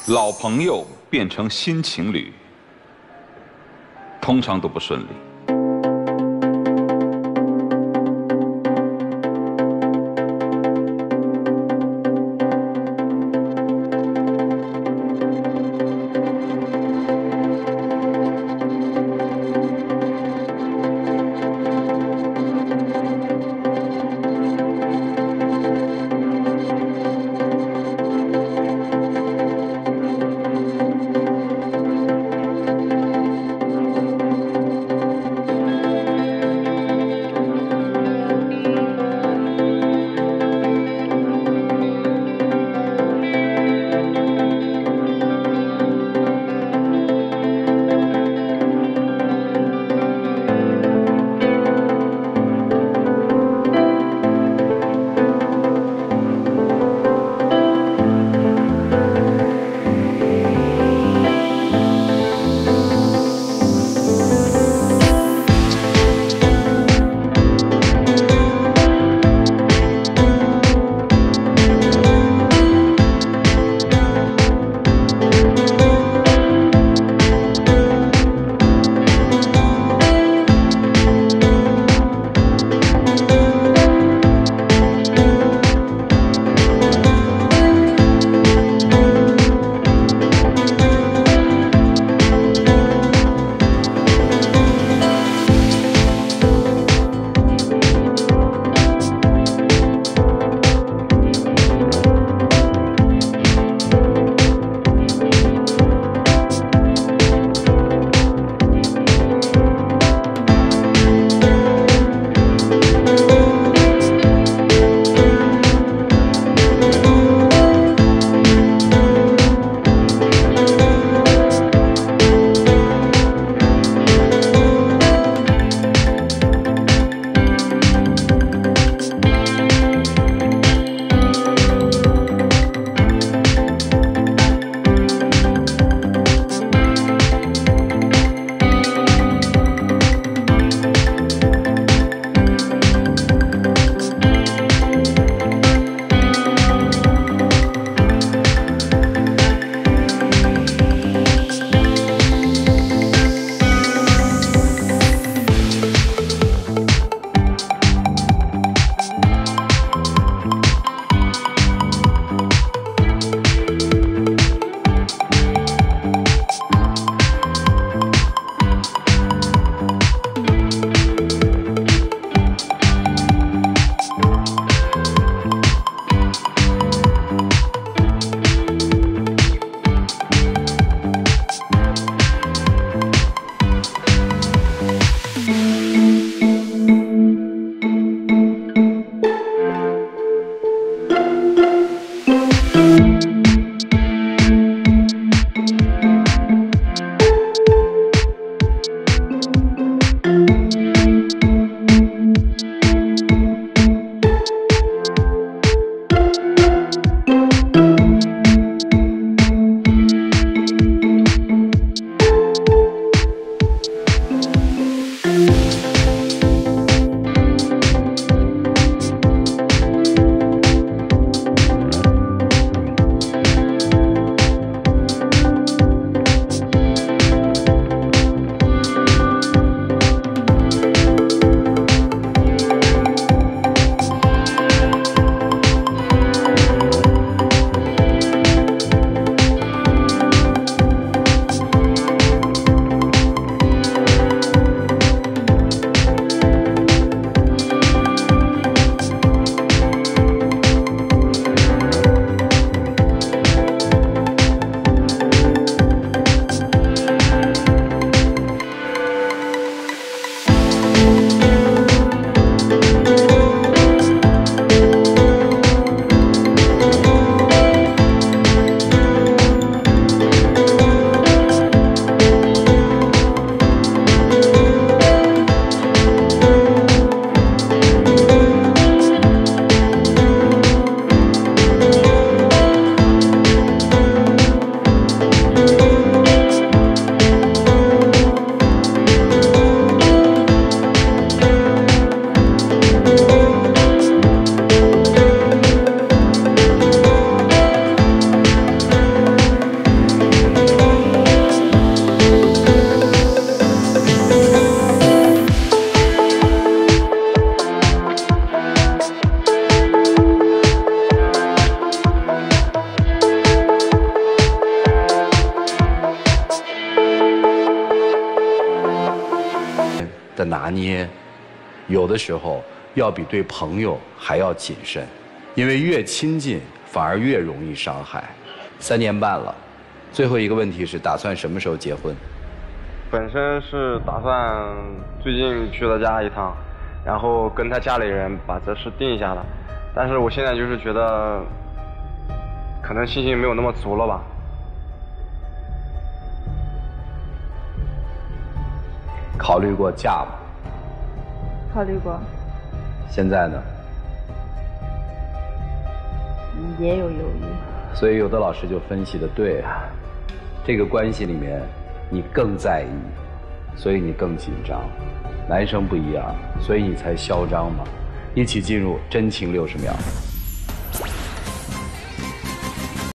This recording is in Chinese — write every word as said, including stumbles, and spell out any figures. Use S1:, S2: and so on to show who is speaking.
S1: 老朋友变成新情侣，通常都不顺利。
S2: 拿捏，有的时候要比对朋友还要谨慎，因为越亲近反而越容易伤害。三年半了，最后一个问题是打算什么时候结婚？
S3: 本身是打算最近去他家一趟，然后跟他家里人把这事定下了，但是我现在就是觉得可能信心没有那么足了吧。
S2: 考虑过嫁吗？
S4: 考虑过。
S2: 现在呢？
S4: 嗯，也有犹豫。
S2: 所以有的老师就分析的对啊，这个关系里面你更在意，所以你更紧张。男生不一样，所以你才嚣张嘛。一起进入真情六十秒。